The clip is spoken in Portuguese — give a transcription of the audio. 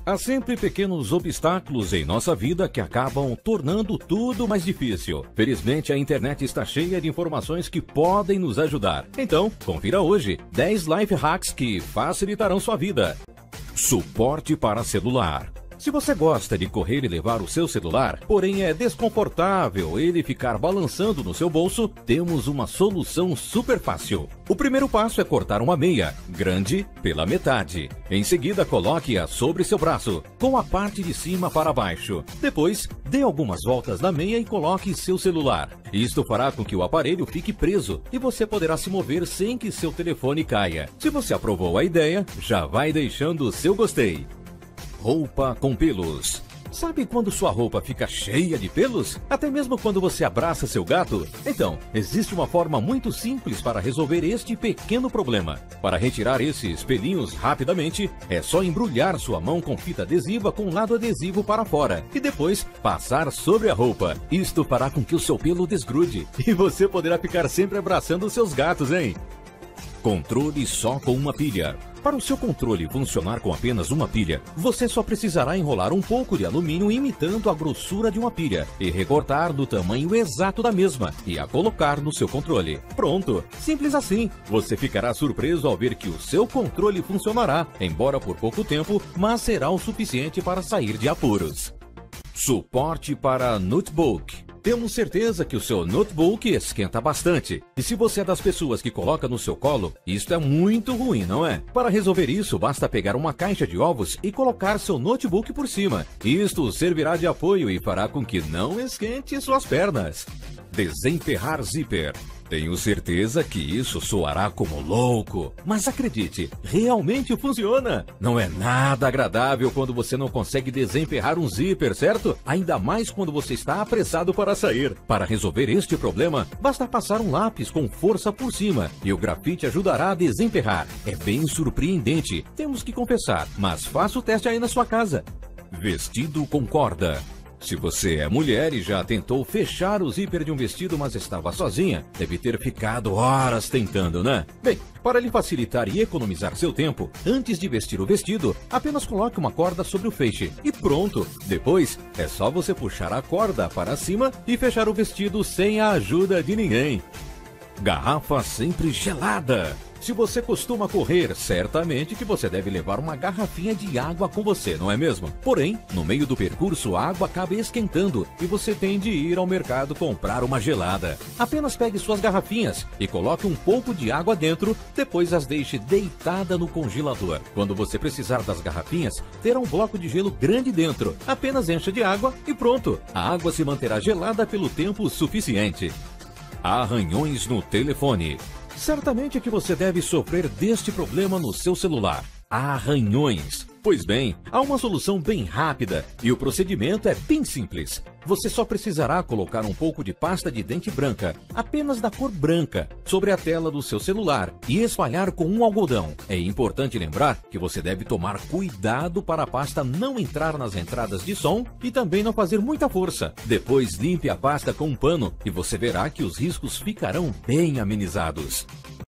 Há sempre pequenos obstáculos em nossa vida que acabam tornando tudo mais difícil. Felizmente, a internet está cheia de informações que podem nos ajudar. Então, confira hoje 10 life hacks que facilitarão sua vida. Suporte para celular. Se você gosta de correr e levar o seu celular, porém é desconfortável ele ficar balançando no seu bolso, temos uma solução super fácil. O primeiro passo é cortar uma meia, grande, pela metade. Em seguida, coloque-a sobre seu braço, com a parte de cima para baixo. Depois, dê algumas voltas na meia e coloque seu celular. Isto fará com que o aparelho fique preso e você poderá se mover sem que seu telefone caia. Se você aprovou a ideia, já vai deixando o seu gostei. Roupa com pelos. Sabe quando sua roupa fica cheia de pelos? Até mesmo quando você abraça seu gato? Então, existe uma forma muito simples para resolver este pequeno problema. Para retirar esses pelinhos rapidamente, é só embrulhar sua mão com fita adesiva com o lado adesivo para fora e depois passar sobre a roupa. Isto fará com que o seu pelo desgrude e você poderá ficar sempre abraçando os seus gatos, hein? Controle só com uma pilha. Para o seu controle funcionar com apenas uma pilha, você só precisará enrolar um pouco de alumínio imitando a grossura de uma pilha e recortar no tamanho exato da mesma e a colocar no seu controle. Pronto! Simples assim! Você ficará surpreso ao ver que o seu controle funcionará, embora por pouco tempo, mas será o suficiente para sair de apuros. Suporte para notebook. Temos certeza que o seu notebook esquenta bastante. E se você é das pessoas que coloca no seu colo, isto é muito ruim, não é? Para resolver isso, basta pegar uma caixa de ovos e colocar seu notebook por cima. Isto servirá de apoio e fará com que não esquente suas pernas. Desemperrar zíper. Tenho certeza que isso soará como louco, mas acredite, realmente funciona. Não é nada agradável quando você não consegue desemperrar um zíper, certo? Ainda mais quando você está apressado para sair. Para resolver este problema, basta passar um lápis com força por cima e o grafite ajudará a desemperrar. É bem surpreendente, temos que confessar, mas faça o teste aí na sua casa. Vestido com corda. Se você é mulher e já tentou fechar o zíper de um vestido, mas estava sozinha, deve ter ficado horas tentando, né? Bem, para lhe facilitar e economizar seu tempo, antes de vestir o vestido, apenas coloque uma corda sobre o feixe e pronto! Depois, é só você puxar a corda para cima e fechar o vestido sem a ajuda de ninguém. Garrafa sempre gelada. Se você costuma correr, certamente que você deve levar uma garrafinha de água com você, não é mesmo? Porém, no meio do percurso, a água acaba esquentando e você tem de ir ao mercado comprar uma gelada. Apenas pegue suas garrafinhas e coloque um pouco de água dentro, depois as deixe deitada no congelador. Quando você precisar das garrafinhas, terá um bloco de gelo grande dentro. Apenas encha de água e pronto! A água se manterá gelada pelo tempo suficiente. Arranhões no telefone. Certamente que você deve sofrer deste problema no seu celular. Arranhões. Pois bem, há uma solução bem rápida e o procedimento é bem simples. Você só precisará colocar um pouco de pasta de dente branca, apenas da cor branca, sobre a tela do seu celular e espalhar com um algodão. É importante lembrar que você deve tomar cuidado para a pasta não entrar nas entradas de som e também não fazer muita força. Depois limpe a pasta com um pano e você verá que os riscos ficarão bem amenizados.